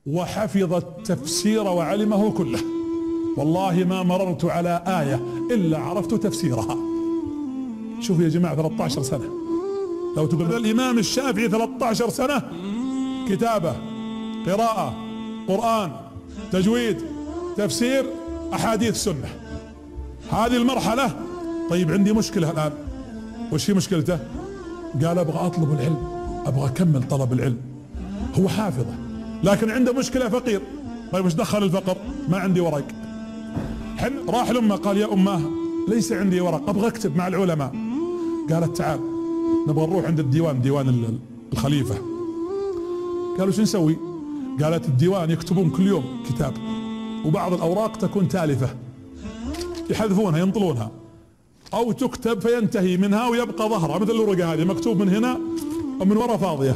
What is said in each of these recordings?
وحفظ التفسير وعلمه كله. والله ما مررت على آية إلا عرفت تفسيرها. شوفوا يا جماعة 13 سنة. لو تقول الإمام الشافعي 13 سنة كتابة، قراءة، قرآن، تجويد، تفسير، أحاديث سنة. هذه المرحلة. طيب عندي مشكلة الآن. وش هي مشكلته؟ قال أبغى أطلب العلم، أبغى أكمل طلب العلم. هو حافظه لكن عنده مشكلة، فقير. طيب وش دخل الفقر؟ ما عندي ورق. راح لأمه قال يا أمه ليس عندي ورق، أبغى أكتب مع العلماء. قالت تعال نبغى نروح عند الديوان، ديوان الخليفة. قالوا شو نسوي؟ قالت الديوان يكتبون كل يوم كتاب، وبعض الأوراق تكون تالفة يحذفونها ينطلونها، أو تكتب فينتهي منها ويبقى ظهرها مثل الورقة هذه مكتوب من هنا ومن وراء فاضية.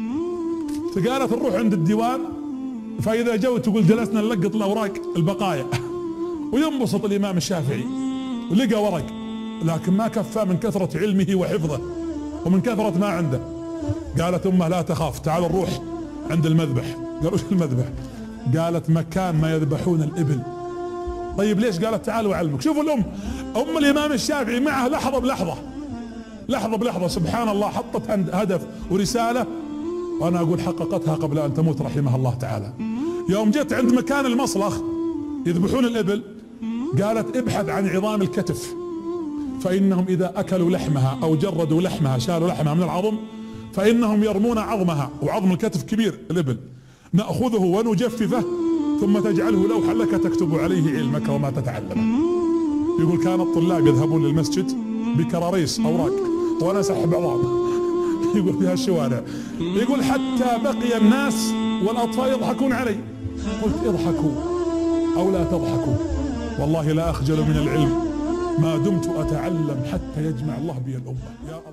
فقالت نروح عند الديوان، فإذا جو تقول جلسنا نلقط الأوراق البقايا وينبسط الإمام الشافعي ولقى ورق، لكن ما كفى من كثرة علمه وحفظه ومن كثرة ما عنده. قالت أمه لا تخاف، تعال نروح عند المذبح. قالوا ايش المذبح؟ قالت مكان ما يذبحون الإبل. طيب ليش؟ قالت تعالوا أعلمك. شوفوا الأم، أم الإمام الشافعي معه لحظة بلحظة، لحظة بلحظة، سبحان الله، حطت هدف ورسالة، وأنا أقول حققتها قبل أن تموت رحمها الله تعالى. يوم جت عند مكان المصلخ يذبحون الإبل، قالت ابحث عن عظام الكتف، فإنهم إذا أكلوا لحمها أو جردوا لحمها، شالوا لحمها من العظم، فإنهم يرمون عظمها، وعظم الكتف كبير الإبل، نأخذه ونجففه ثم تجعله لوحا لك تكتب عليه علمك وما تتعلمه. يقول كان الطلاب يذهبون للمسجد بكراريس أوراق ونسح بعضهم يقول فيها الشوارع، يقول حتى بقي الناس والأطفال يضحكون علي. قلت اضحكوا أو لا تضحكوا، والله لا أخجل من العلم ما دمت أتعلم حتى يجمع الله بي الأمة. يا الله.